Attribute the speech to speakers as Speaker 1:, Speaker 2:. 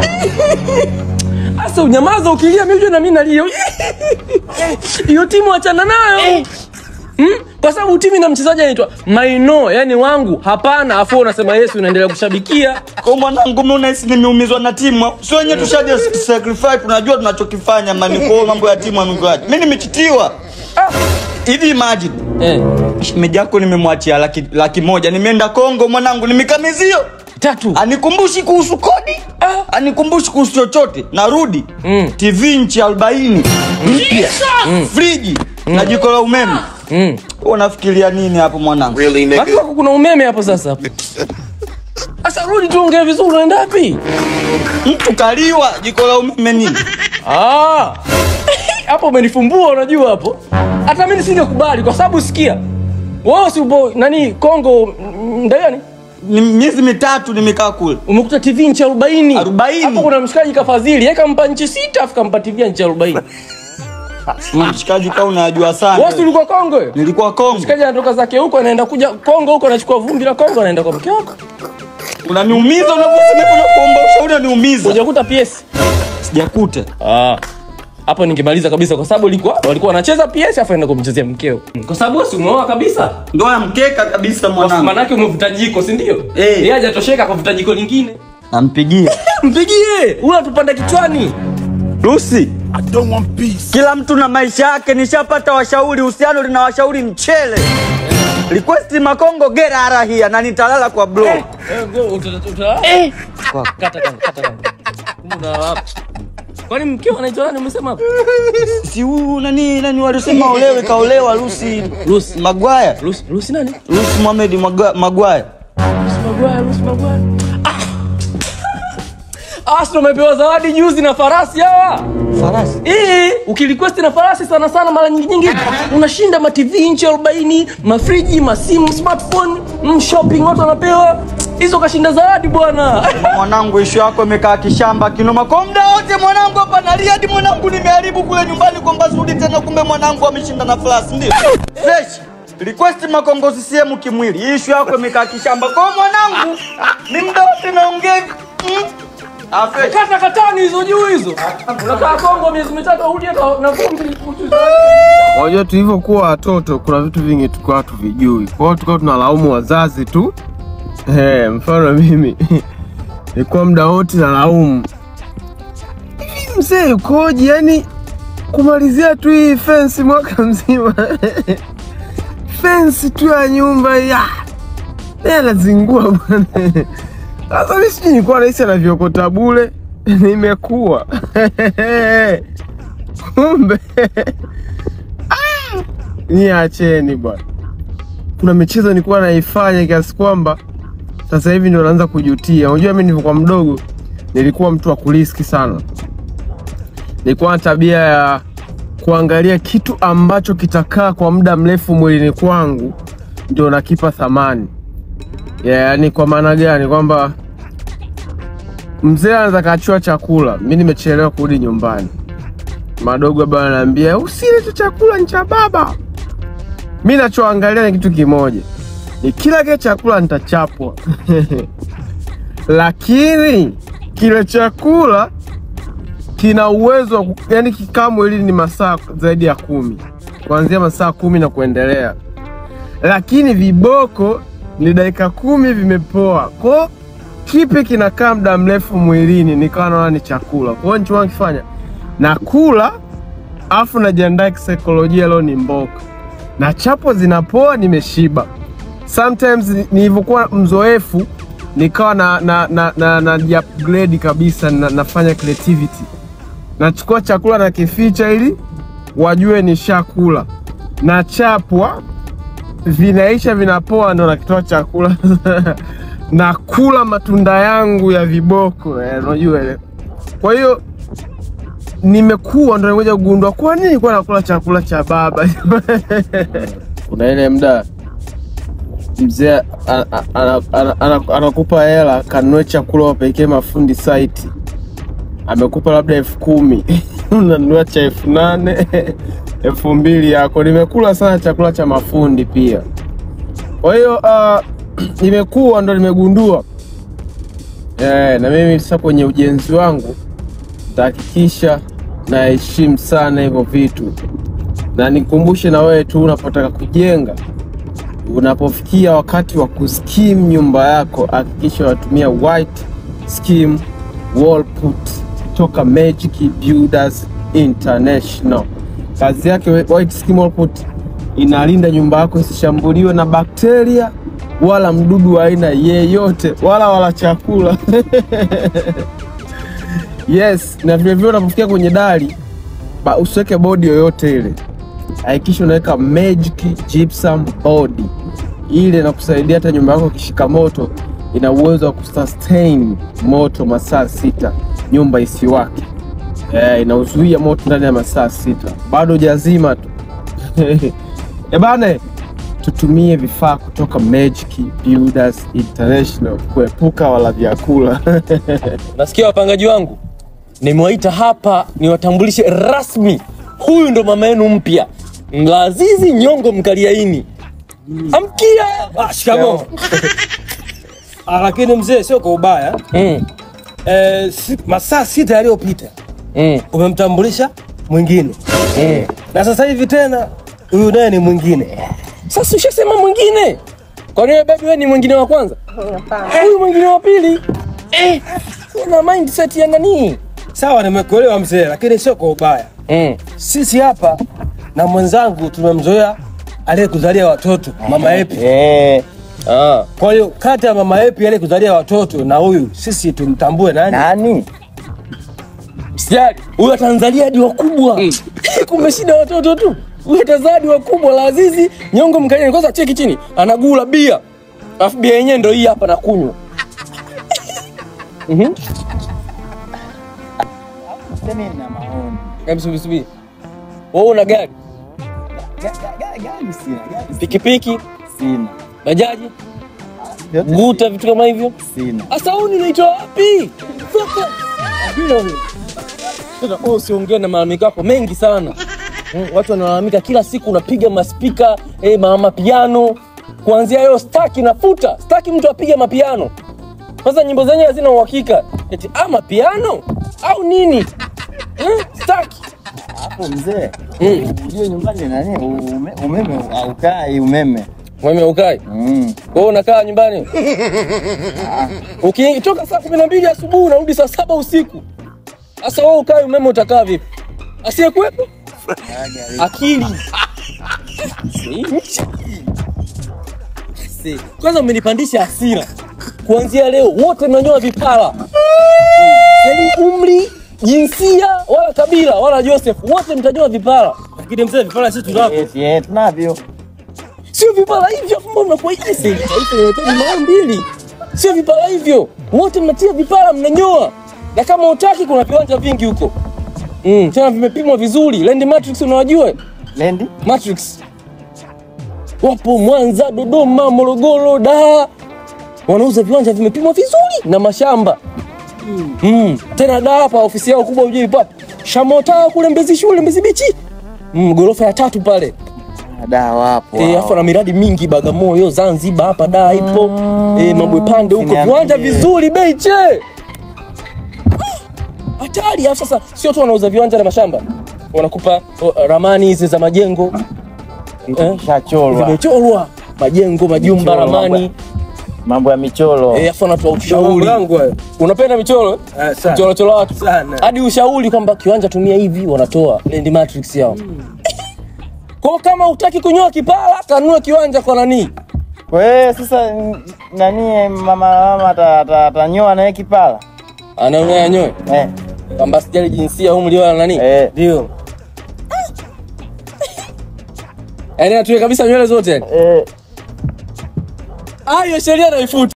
Speaker 1: Asa unyamaza ukilia mimi na mimi nalia. Hiyo timu achana nayo. Kwa sababu timu ina mchezaji anaitwa Maino, yani wangu hapana, afu unasema Yesu unaendelea kushabikia.
Speaker 2: Kwa mwanangu mimi unahisi nimeumizwa na timu. Sio wenyewe tushaje sacrifice, tunajua tunachokifanya maniko mambo ya timu amengwaje. Mimi nimechitiwa. Hivi imagine. Shemeji yako nimemwachia laki moja, nimeenda Kongo mwanangu nimekamizio
Speaker 1: 3.
Speaker 2: Anikumbushi kuhusu kodi, anikumbushi kuhusu chochote. Narudi TV inchi 40 mpya, friji na jiko la umeme. Unafikiria nini hapo mwanangu?
Speaker 1: Baki wako kuna umeme hapo sasa. Asa rudi tuongee vizuri, unaenda wapi?
Speaker 2: Mtu kaliwa jiko la umeme nini?
Speaker 1: Hapo umenifumbua unajua hapo. Hata mimi nisingekubali kwa sababu sikia. Wao si upo nani Kongo ndani?
Speaker 2: Ni miezi 3 nimekaa kule.
Speaker 1: Umekuta TV inchi 40. Hapo kuna mshikaji kafadhili, yeye kampa inchi 6 afu kampa TV inchi 40.
Speaker 2: Mshikaji kama unajua sana.
Speaker 1: Wewe ulikuwa Kongo?
Speaker 2: Nilikuwa Kongo.
Speaker 1: Mshikaji anatoka zake huko anaenda kuja Kongo huko anachukua vumbi la Kongo anaenda kwa mke wako.
Speaker 2: Unaniumiza unaposema kuna kuomba ushauri unaniumiza.
Speaker 1: Hujakuta PS?
Speaker 2: Sijakuta.
Speaker 1: Hapo ningemaliza kabisa kwa sababu walikuwa wanacheza PS afa enda kumchezea mkeo. Kwa sababu si umeoa kabisa.
Speaker 2: Ndio ya mkeka kabisa mwanangu.
Speaker 1: Maana yake umevuta jiko, si ndio? Yeye hajatosheka kuvuta jiko lingine.
Speaker 2: Nampigie.
Speaker 1: Mpigie. Wewe tupanda kichwani.
Speaker 2: Lucy, I don't want peace. Kila mtu na maisha yake, nishapata washauri, uhusiano lina washauri mchele. Request Makongo gera arahia na nitalala kwa bro.
Speaker 1: Kata. Kwani mkeo anaitwa nani umesema hapo?
Speaker 2: Si nani walisema olewe kaolewa Lucy Magwaya.
Speaker 1: Lucy nani?
Speaker 2: Lucy Mohamed Magwaya.
Speaker 1: Lucy Magwaya. Astro umepewa zawadi juzi na farasi hawa.
Speaker 2: Farasi?
Speaker 1: Ukirequest na farasi sana mara nyingi unashinda ma TV inchi 40, mafriji, masimu, smartphone, shopping watu wanapewa. Hizo kashinda zawadi bwana.
Speaker 2: Mwanangu issue yako imekaa kishamba kinoma. Kwa muda wote mwanangu hapa nalia hadi mwanangu nimeharibu kule nyumbani kwamba rudi tena kumbe mwanangu ameshinda na farasi ndio. Fresh. Request Makongo CCM kimwili. Issue yako imekaa kishamba. Kwa mwanangu ni muda wote naongea.
Speaker 1: Katani hizo juu hizo. Unakaa Kongo miezi 3 urudi na vumbi.
Speaker 3: Wajua tulivyokuwa watoto kuna vitu vingi tulikuwa hatuvijui. Kwa hiyo tulikuwa tunalaumu wazazi tu. Mfano mimi nilikuwa muda wote nalaumu. Mzee ukoje, yani kumalizia tu hii fence mwaka mzima. Fence tu ya nyumba ya. Lazingua bwana. Sasa mimi sijui nilikuwa nahisi anavyokota bure, nimekuwa. Kumbe. Niacheni bwana. Kuna michezo nilikuwa naifanya kiasi kwamba sasa hivi ndio naanza kujutia. Unajua mimi nilikuwa mdogo, nilikuwa mtu wa kuriski sana. Nilikuwa na tabia ya kuangalia kitu ambacho kitakaa kwa muda mrefu mwilini kwangu ndio nakipa thamani. Yani kwa maana gani? Kwamba mzee anaanza kachua chakula, mimi nimechelewa kurudi nyumbani. Madogo baba ananiambia usile tu chakula ni cha baba. Mimi nachoangalia ni kitu kimoja. Ni kila kile chakula nitachapwa. Lakini kile chakula kina uwezo yani kikaa mwilini ni masaa zaidi ya 10. Kuanzia masaa 10 na kuendelea. Lakini viboko ni dakika 10 vimepoa. Kwa kipi kinakaa muda mrefu mwilini nikawa naona ni chakula. Kwa hiyo nicho kifanya nakula afu najiandaa kisaikolojia leo ni mboka. Na chapo zinapoa nimeshiba. Sometimes nilivyokuwa mzoefu nikawa na upgrade kabisa nafanya creativity. Nachukua chakula na kificha ili wajue nishakula. Na chapwa vinaisha vinapoa ndo nakitoa chakula. Na kula matunda yangu ya viboko, unajua ile. Kwa hiyo nimekuwa ndo nimekuja kugundua kwa nini nilikuwa nakula chakula cha baba. Kuna ile muda mzee anakupa hela kanunue chakula wapekee mafundi site. Amekupa labda 10,000. Unanunua cha 8,000, 2,000 yako. Nimekula sana chakula cha mafundi pia. Kwa hiyo nimekuwa ndo nimegundua Na mimi sasa kwenye ujenzi wangu tahakikisha naheshimu sana hivyo vitu. Na nikumbushe na wewe tu, unapotaka kujenga, unapofikia wakati wa kuskim nyumba yako, hakikisha unatumia white skim wall put kutoka Magic Builders International. Kazi yake white skim wall put inalinda nyumba yako isishambuliwe na bakteria wala mdudu wa aina yeyote wala chakula. Yes, na vile vile unapofikia kwenye dari, usiweke bodi yoyote ile. Hakikisha unaweka Magic Gypsum body. Ile inakusaidia hata nyumba yako kishika moto ina uwezo wa kusustain moto masaa 6, nyumba isiwake. Inauzuia moto ndani ya masaa 6. Bado hujazima tu. Bana, tutumie vifaa kutoka Magic Builders International kuepuka wala vyakula.
Speaker 1: Nasikia wapangaji wangu, nimewaita hapa niwatambulishe rasmi. Huyu ndo mama yenu mpya, Nglazizi Nyongo Mkaliaini. Amkia. Shikamoo.
Speaker 4: Lakini mzee, sio kwa ubaya. Masaa 6 yaliyopita umemtambulisha mwingine. Na sasa hivi tena huyu naye ni mwingine.
Speaker 1: Sasa ushasema mwingine. Kwa nini baby wewe ni mwingine wa kwanza? Huyu mwingine wa pili. Una mindset ya nani?
Speaker 4: Sawa, nimekuelewa mzee, lakini sio kwa ubaya. Sisi hapa na mwenzangu tumemzoea aliyekuzalia watoto, Mama Epi. Kwa hiyo kati ya Mama Epi aliyekuzalia watoto na huyu, sisi tumtambue nani?
Speaker 1: Sijali, huyu atanzalia hadi wakubwa. Kumbe shida watoto tu. Huyu atazadi wakubwa. Nglazizi Nyongo Mkaliaini. Kwanza cheki chini, anagula bia. Alafu bia yenyewe ndio hii hapa nakunywa.
Speaker 2: Sema na maoni.
Speaker 1: Hebu subiri. Wewe una gari?
Speaker 2: Gari sina.
Speaker 1: Pikipiki?
Speaker 2: Sina.
Speaker 1: Bajaji? Guta, vitu kama hivyo?
Speaker 2: Sina.
Speaker 1: Asa huni unaitoa wapi? Sasa usiongee na malalamiko yako mengi sana. Watu wanalalamika kila siku unapiga maspika, mapiano. Kuanzia leo staki nafuta. Staki mtu apige mapiano. Kwanza nyimbo zenyewe hazina uhakika. Eti mapiano au nini? Staki.
Speaker 2: Hapo mzee. Ndio nyumbani nani? Umeme haukai umeme.
Speaker 1: Umeme haukai? Wewe unakaa nyumbani? Ukitoka saa 12 asubuhi unarudi saa 7 usiku. Sasa wewe ukai umeme utakaa vipi? Asiyekuepo? Akili. Kwanza umenipandisha hasira. Kuanzia leo wote mnanyoa vipara. Yaani umri, jinsia, wala kabila, wala Joseph, wote mtanyoa vipara.
Speaker 4: Lakini mzee, vipara sisi tunavyo.
Speaker 2: Tunavyo.
Speaker 1: Sio vipara hivyo, mbona kwa hiyo inahitaji mara mbili. Sio vipara hivyo. Wote mnatia vipara mnanyoa. Na kama utaki kuna viwanja vingi huko. Tena vimepimwa vizuri. Land Matrix unawajua?
Speaker 2: Land
Speaker 1: Matrix. Wapo Mwanza, Dodoma, Morogoro, Dar. Wanauza viwanja vimepimwa vizuri na mashamba. Tena Dar hapa ofisi yao kubwa ujui papo. Shamota kule Mbezi shule, Mbezi bichi. Gorofa ya 3 pale.
Speaker 2: Dar wapo.
Speaker 1: Afu na miradi mingi Bagamoyo, Zanzibar hapa Dar ipo. Mabwe Pande huko viwanja vizuri bei che. Hatari. Sasa sio tu wanauza viwanja na mashamba. Wanakupa ramani hizi za majengo. Zimechorwa majengo, majumba, ramani.
Speaker 2: Mambo ya michoro.
Speaker 1: Afu anatoa ushauri. Unapenda michoro? Michoro watu sana. Hadi ushauri kwamba kiwanja tumia hivi, wanatoa Land Matrix yao. Kwa kama utaki kunyoa kipara, kanunua kiwanja kwa nani?
Speaker 2: Wewe sasa nani mama atanyoa naye kipara?
Speaker 1: Ananyoa. Kwamba sijali jinsia umri wala nani?
Speaker 4: Ndio.
Speaker 1: Yaani atuwe kabisa nywele zote yani. Hiyo sheria naifuta.